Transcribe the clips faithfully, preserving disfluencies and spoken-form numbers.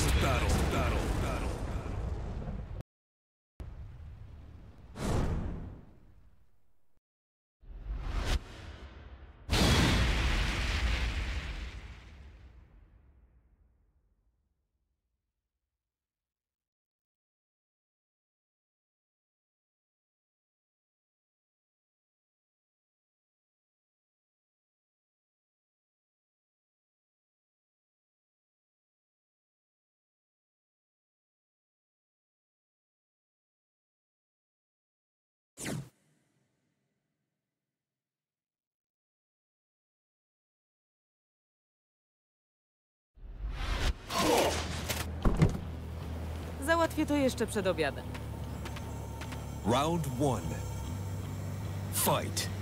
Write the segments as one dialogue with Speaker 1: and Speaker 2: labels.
Speaker 1: Next battle, battle, battle.
Speaker 2: Załatwię to jeszcze przed obiadem.
Speaker 1: Round one. Fight.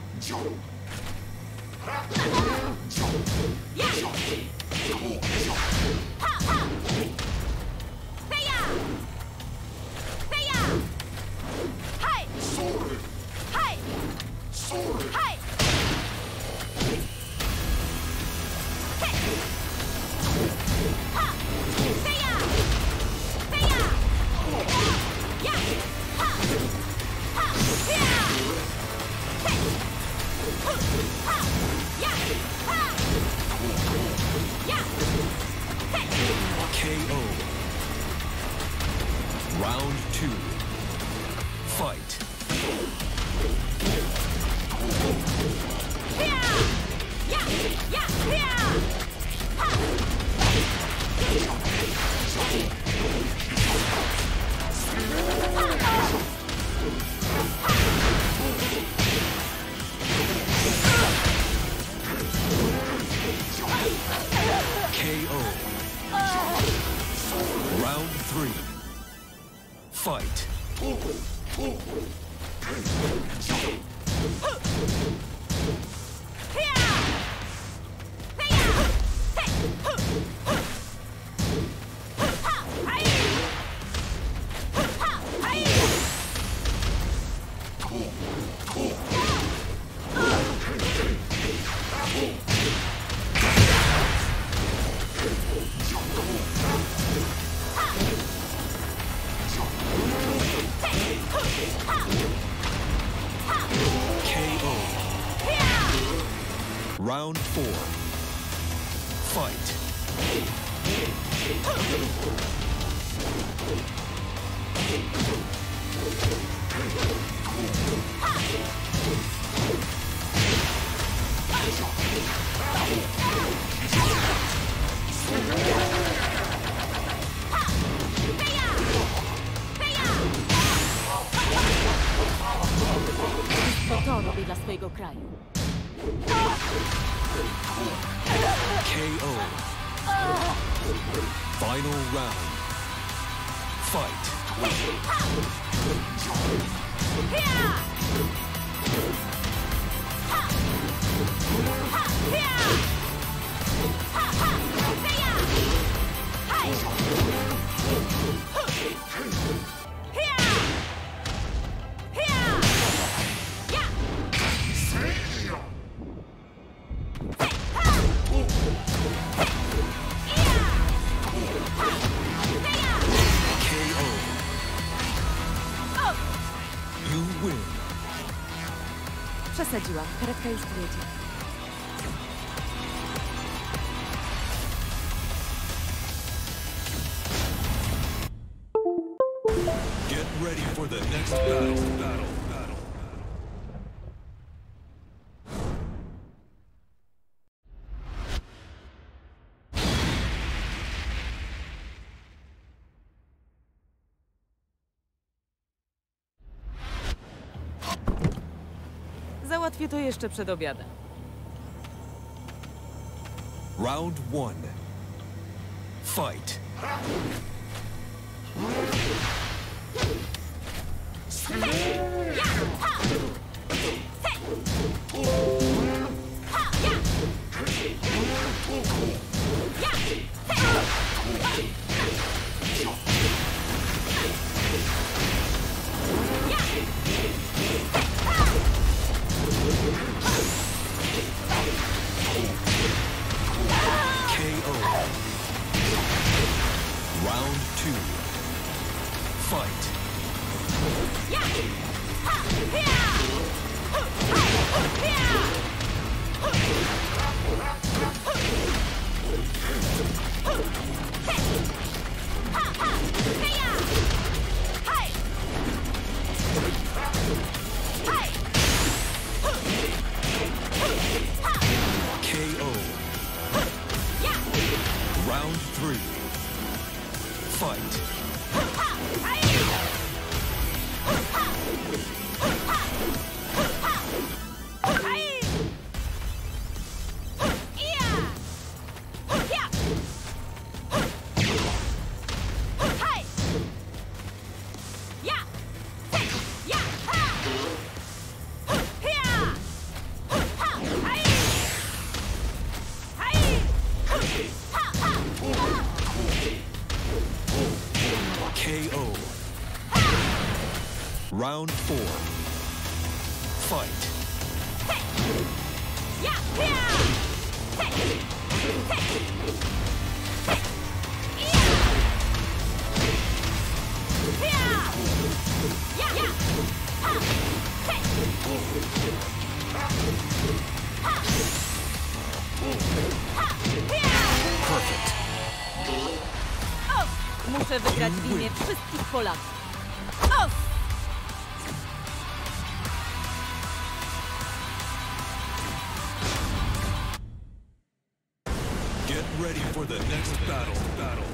Speaker 1: K O. Round two. Fight. K O. Round three. Fight. K O. Round four. Fight.
Speaker 2: To to robię dla swojego kraju.
Speaker 1: K O. Final round. Fight.
Speaker 2: Przesadziłam. Karetka już tu jedzie.
Speaker 1: Get ready for the next battle, battle, battle.
Speaker 2: Załatwię to jeszcze przed obiadem.
Speaker 1: Round one. Fight. Round two. Fight. K O. Round three. Fight. K O. Round four. Fight. Perfect.
Speaker 2: Muszę wygrać w imię wszystkich Polaków. Os!
Speaker 1: Get ready for the next battle. Battle.